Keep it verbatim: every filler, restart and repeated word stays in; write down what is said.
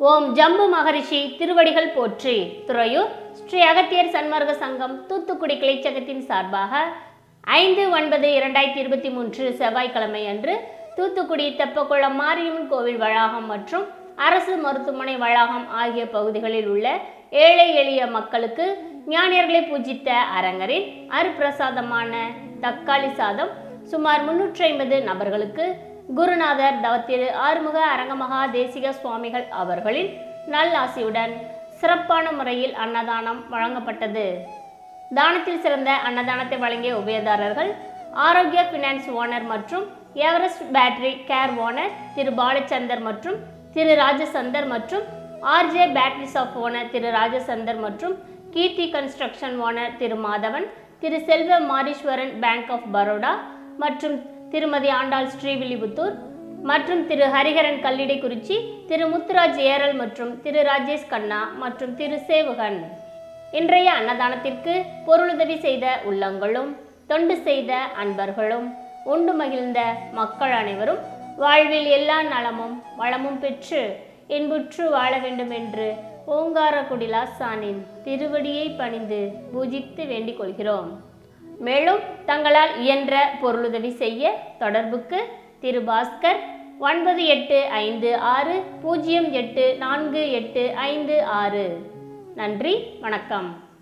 ஓம் ஜம்பு மகரிஷி திருவடிகள் போற்றி. துறையூர் ஸ்ரீ அகத்தியர் சன்மார்க்க சங்கம் தூத்துக்குடி கிளைச்சங்கத்தின் சார்பாக ஐந்து ஒன்பது இரண்டாயிரத்தி இருபத்தி மூன்று செவ்வாய்க்கிழமை அன்று தூத்துக்குடி தெப்பக்குளம் மாரியம்மன் கோவில் வளாகம் மற்றும் அரசு மருத்துவமனை வளாகம் ஆகிய பகுதிகளில் உள்ள ஏழை எளிய மக்களுக்கு ஞானியர்களை பூஜித்த அரங்கரின் அருப்பிரசாதமான தக்காளி சாதம் சுமார் முன்னூற்றி ஐம்பது நபர்களுக்கு குருநாதர் தவத்திரு ஆறுமுக அரங்கமகா தேசிக சுவாமிகள் அவர்களின் நல்லாசியுடன் சிறப்பான முறையில் அன்னதானம் வழங்கப்பட்டது. தானத்தில் சிறந்த அன்னதானத்தை வழங்கிய உபயதாரர்கள் ஆரோக்கிய பினான்ஸ் ஓனர் மற்றும் Everest battery care owner Thiru Balachandar மற்றும் திரு ராஜசந்தர் மற்றும் RJ batteries of owner Thiru Rajachandar மற்றும் Keerthi construction owner Thiru Madhavan, Thiru Selva Mariswaran bank of Baroda மற்றும் திருமதி ஆண்டாள் ஸ்ரீவில்லிபுத்தூர் மற்றும் திரு ஹரிஹரன் கல்லிடைக்குறிச்சி, திரு முத்துராஜ் ஏரல் மற்றும் திரு ராஜேஷ் கண்ணா மற்றும் திரு சேவுகன். இன்றைய அன்னதானத்திற்கு பொருளுதவி செய்த உள்ளங்களும் தொண்டு செய்த அன்பர்களும் உண்டு மகிழ்ந்த மக்கள் அனைவரும் வாழ்வில் எல்லா நலமும் வளமும் பெற்று இன்புற்று வாழ வேண்டும் என்று ஓங்காரக்குடிலாசானின் திருவடியை பணிந்து பூஜித்து வேண்டிக் கொள்கிறோம். மேலும் தங்களால் இயன்ற பொருளுதவி செய்ய தொடர்புக்கு திரு பாஸ்கர் ஒன்பது எட்டு ஐந்து ஆறு பூஜ்ஜியம் எட்டு நான்கு எட்டு ஐந்து ஆறு. நன்றி, வணக்கம்.